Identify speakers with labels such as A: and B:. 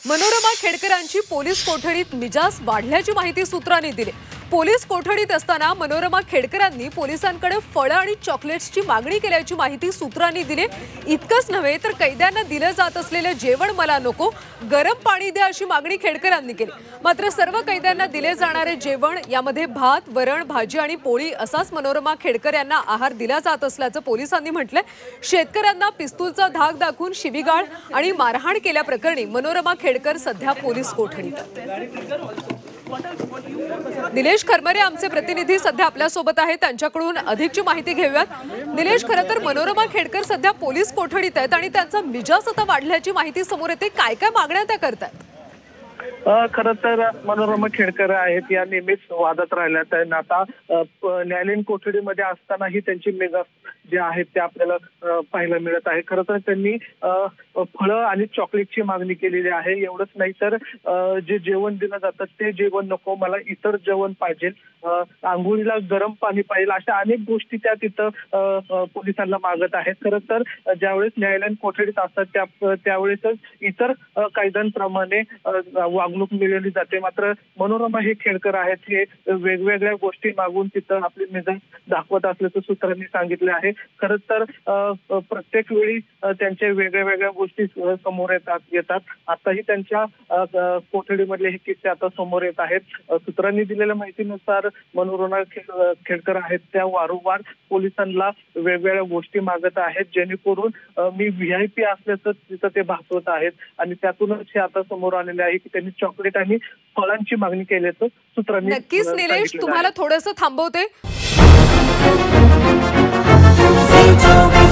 A: Manorama खेडकरांची police कोठडीत मिजाज वाढल्याची माहिती सूत्रांनी दिली। पोलीस कोठडीत असताना मनोरमा खेडकरांनी पोलिसांकडे फळं आणि चॉकलेट्सची मागणी केल्याची माहिती सूत्रांनी दिली। इतकंच नव्हे तर कैद्यांना दिलं जात असलेलं जेवण मला नको, गरम पाणी द्या अशी मागणी खेडकरांनी केली। मात्र सर्व कैद्यांना दिले जाणारे जेवण यामध्ये भात, वरण, भाजी आणि पोळी असाच मनोरमा खेडकर यांना आहार दिला जात असल्याचं पोलिसांनी म्हटलंय। शेतकऱ्यांना पिस्तूलचा धाक दाखवून शिवीगाळ आणि मारहाण केल्याप्रकरणी मनोरमा खेडकर सध्या पोलीस कोठडीत आहेत। निलेश खरमरे आमचे प्रतिनिधी सध्या आपल्या सोबत आहेत, त्यांच्याकडून अधिकची माहिती घेऊयात। निलेश, खरं तर मनोरमा खेडकर सध्या पोलीस कोठडीत आहेत आणि त्यांचा मिजाज आता वाढल्याची माहिती समोर येते। काय काय मागण्या त्या करतात?
B: खरं तर मनोरमा खेडकर आहेत या नेहमीच वादत राहिल्यात। त्यांना आता न्यायालयीन कोठडीमध्ये असतानाही त्यांची मिजाज जे आहेत ते आपल्याला पाहायला मिळत आहे। खरं तर त्यांनी फळं आणि चॉकलेटची मागणी केलेली आहे। एवढंच नाही तर जे जेवण दिलं जातं ते जेवण नको, मला इतर जेवण पाहिजे, आंघोळीला गरम पाणी पाहिजे, अशा अनेक गोष्टी त्या तिथं पोलिसांना मागत आहेत। खरं तर ज्यावेळेस न्यायालयीन कोठडीत असतात त्यावेळेसच इतर कायद्यांप्रमाणे वागणूक मिळवली जाते। मात्र मनोरमा हे खेडकर आहेत हे वेगवेगळ्या गोष्टी मागून तिथं आपली मिजाज दाखवत असल्याचं सूत्रांनी सांगितले आहे। खरं तर प्रत्येक वेळी त्यांच्या वेगळ्या वेगळ्या गोष्टी समोर येतात। आताही त्यांच्या कोठडीमधले हे किस्से आता समोर येत आहेत। सूत्रांनी दिलेल्या माहितीनुसार मनोरमा खेडकर आहेत त्या वारंवार पोलिसांना वेगवेगळ्या गोष्टी मागत आहेत, जेणेकरून मी VIP असल्याचं तिथं ते भासवत आहेत आणि त्यातूनच हे आता समोर आलेले आहे की त्यांनी चॉकलेट आणि फळांची मागणी केल्याचं सूत्रांनी
A: नक्कीच निलेश, तुम्हाला थोडंसं थांबवते।